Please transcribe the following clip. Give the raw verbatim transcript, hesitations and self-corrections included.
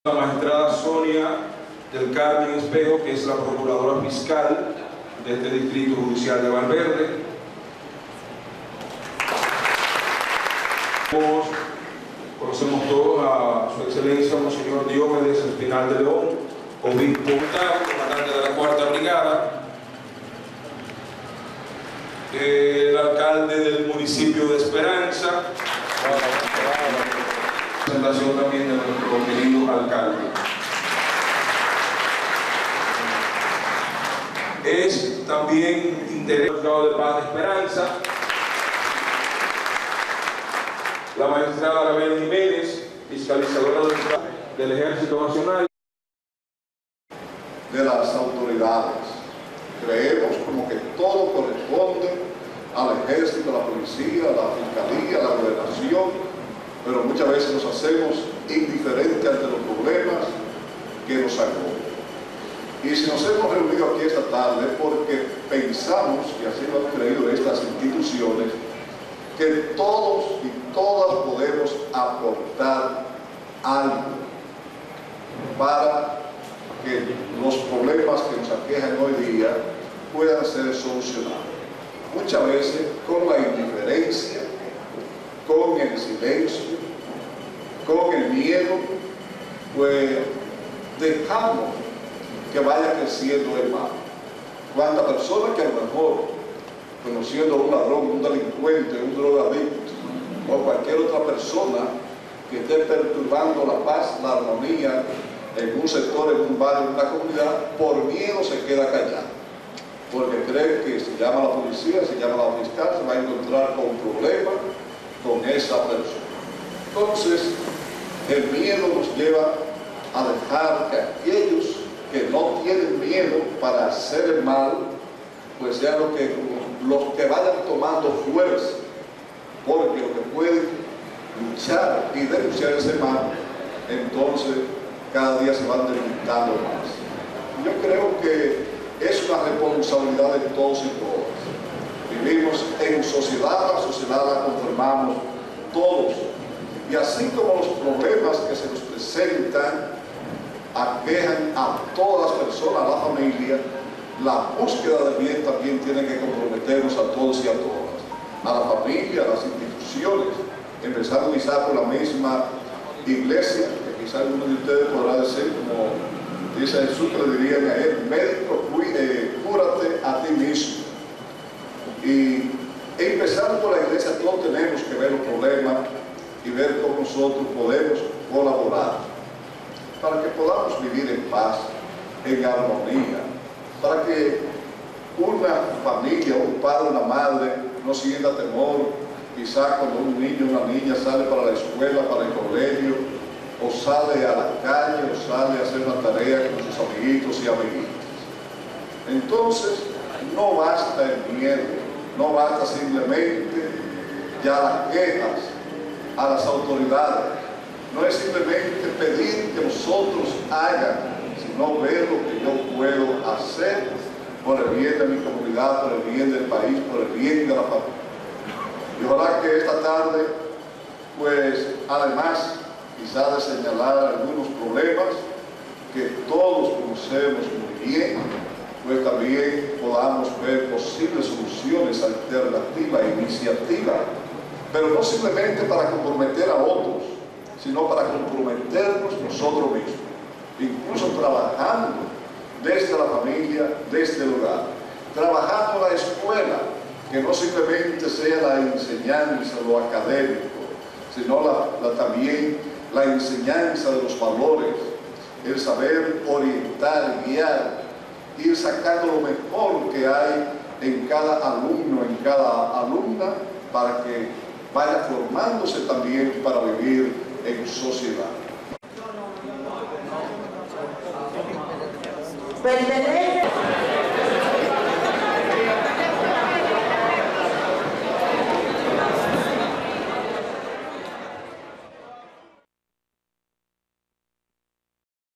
La magistrada Sonia del Carmen Espejo, que es la procuradora fiscal de este distrito judicial de Valverde. Conocemos todos a su excelencia Monseñor Diomedes Espinal de León, obispo comandante de la cuarta brigada, el alcalde del municipio de Esperanza, la presentación también de nuestro querido alcalde. Es también interés del Juzgado de Paz de Esperanza, la magistrada Arabel Jiménez, fiscalizadora del Ejército Nacional. De las autoridades. Creemos como que todo corresponde al Ejército, a la Policía, a la Fiscalía, a la Gobernación, pero muchas veces nos hacemos indiferentes ante los problemas que nos agobian. Y si nos hemos reunido aquí esta tarde porque pensamos, y así lo han creído estas instituciones, que todos y todas podemos aportar algo para que los problemas que nos aquejan hoy día puedan ser solucionados. Muchas veces con la indiferencia, con el silencio, con el miedo, pues dejamos que vaya creciendo el mal. Cuando personas que a lo mejor, conociendo a un ladrón, un delincuente, un drogadicto o cualquier otra persona que esté perturbando la paz, la armonía en un sector, en un barrio, en una comunidad, por miedo se queda callado, porque cree que si llama a la policía, si llama a la fiscal, se va a encontrar con problemas con esa persona. Entonces, el miedo nos lleva a dejar que aquellos que no tienen miedo para hacer el mal, pues sean los que, los que vayan tomando fuerza, porque los que pueden luchar y denunciar ese mal, entonces cada día se van debilitando más. Yo creo que es una responsabilidad de todos y todas. Vivimos en sociedad, la sociedad la conformamos todos. Y así como los problemas que se nos presentan aquejan a todas las personas, a la familia, la búsqueda del bien también tiene que comprometernos a todos y a todas. A la familia, a las instituciones, empezando quizá por la misma iglesia, que quizá alguno de ustedes podrá decir, como dice Jesús, que le dirían a él: médico, eh, cúrate a ti mismo. Y empezando por la iglesia, todos tenemos que ver los problemas y ver cómo nosotros podemos colaborar para que podamos vivir en paz, en armonía, para que una familia, un padre, una madre no sienta temor, quizá cuando un niño o una niña sale para la escuela, para el colegio, o sale a la calle, o sale a hacer una tarea con sus amiguitos y amiguitas. Entonces, no basta el miedo, no basta simplemente ya las quejas a las autoridades, no es simplemente pedir que nosotros hagan, sino ver lo que yo puedo hacer por el bien de mi comunidad, por el bien del país, por el bien de la familia. Y ojalá que esta tarde, pues además quizá de señalar algunos problemas que todos conocemos muy bien, pues también podamos ver posibles soluciones alternativas, iniciativas, pero no simplemente para comprometer a otros, sino para comprometernos nosotros mismos, incluso trabajando desde la familia, desde el hogar, trabajando en la escuela, que no simplemente sea la enseñanza, lo académico, sino la, la, también la enseñanza de los valores, el saber orientar, guiar, ir sacando lo mejor que hay en cada alumno, en cada alumna, para que vaya formándose también para vivir en sociedad. Pertenece